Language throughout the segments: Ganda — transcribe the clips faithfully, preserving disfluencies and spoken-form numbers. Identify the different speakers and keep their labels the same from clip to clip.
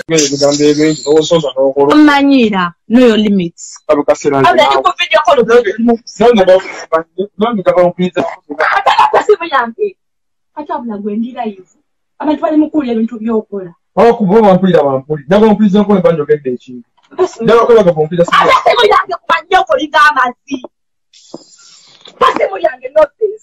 Speaker 1: Manyira, know your limits. I'm going to video call. I can't when did I use? I'm not trying to call you into your corner.
Speaker 2: Oh, come on, put them on. Never on prison point by your get the cheap. Never call up a computer. I say, for the dama see. Pass him young and not this.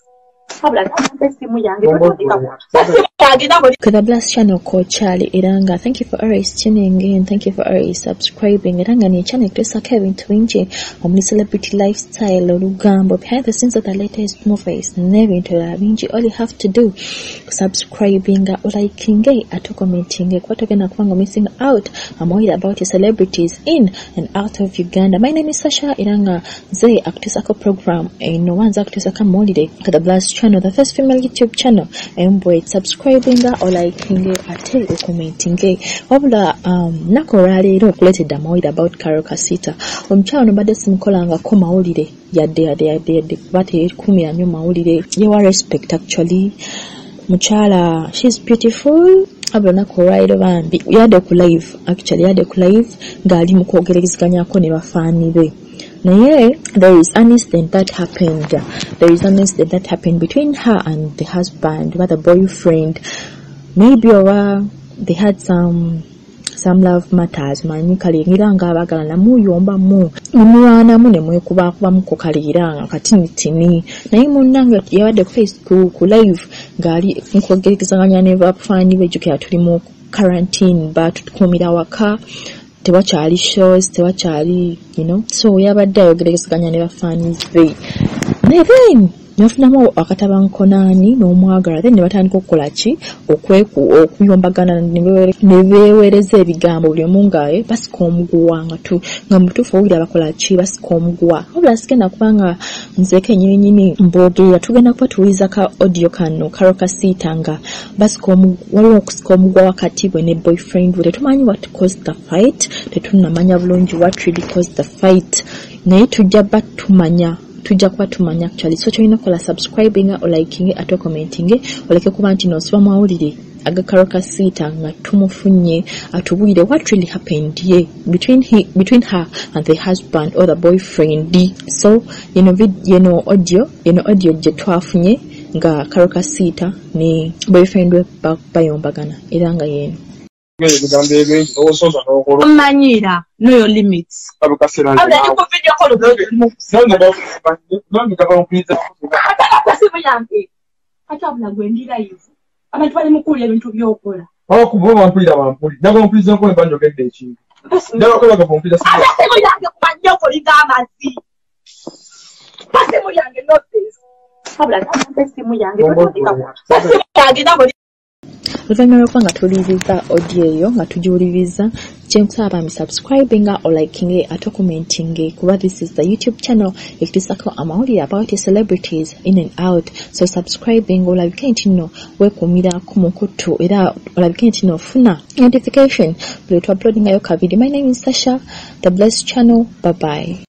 Speaker 3: Blast channel called Charlie Iranga. Thank you for always tuning in. Thank you for always subscribing. Iranga ni channel Krista Kevin Twinje on the celebrity lifestyle Lugambo. Behind the scenes of the latest movies. Never into the all you have to do subscribing or liking at commenting what again I'm missing out. I'm worried about your celebrities in and out of Uganda. My name is Sasha Iranga. Zay Actisako program and no one's Actisaka holiday to the Blast channel, the first female YouTube channel. And boy, subscribing or liking it, ate or commenting it. Obla um nakorali no collected the more about Karokasita. Um channel but this mkolanga koma holiday. Yade yade yade yade but it kumi anyuma holiday. You are respect actually. Muchala, she's beautiful. Abona ko ride bambi. Yade ku live actually yade ku live ngali mukogerezanya ko ne bafani be. Now, there is an incident that happened. There is an incident that happened between her and the husband, or the boyfriend. Maybe or they had some some love matters. Man, kalingiranga bagala na muyomba mu. Mwana mu ne mwekuba kuba mukokaliranga katini tini. Na imu nanga yawade Facebook ku live gali nkogerezanya ne bafani bejuke atuli mu quarantine but tukumira waka. Tewachali shows, tewachali, you know. So yabadde ayogerezaganya ne bafanies be. Ne then nafuna akataba nkonani n'omwagala then ne batandika okukola ki okweku okuyombagana ne beewereza ebigambo buli omu nga basika omuguwa nga tu nga mutuufu owulira bakola ki basika omuguwa wabula sigenda kubanga nzeeko nyininyini mboogera tugenda kuba tuwuliza ka audio kano Karokasita nga basika waliwo okusika omuguwa wakati bwe ne boyfriend we tetumanyi what caused the fight tetunamanya bulungi what really caused the fight naye tujja ba tumanya tujja kuba tumanya actually so tulina kola subscribing or liking at or commenting oleke kuba nti no siba mwawulire aga Karokasita nga tumufunye atubwire what really happened ye between he between her and the husband or the boyfriend. So you know vid you know audio you know audio je twafunye nga Karokasita ni boyfriend we bayombagana era nga yeno
Speaker 1: Manyira, know your limits. I'm going to video call. I can't when did I use? I'm not trying to call you into your corner.
Speaker 2: Oh, come on, put them on. Never on prison point by your get the cheap. Never call up a computer. I say, for the dama see. Pass him young and not this. I'm like, I'm young.
Speaker 3: Luvanyuma nga tuliviza audio eyo nga tujiwuliriza kyenkusaba mi subscribing or liking at commenting kuba this is the YouTube channel ekitisako amawulire about celebrities in and out so subscribing olabike nti nno weekumira ku mukutu era olabike nti nno funa notification buli tu uploading ayo ka video. My name is Sasha, the Blessed channel. Bye bye.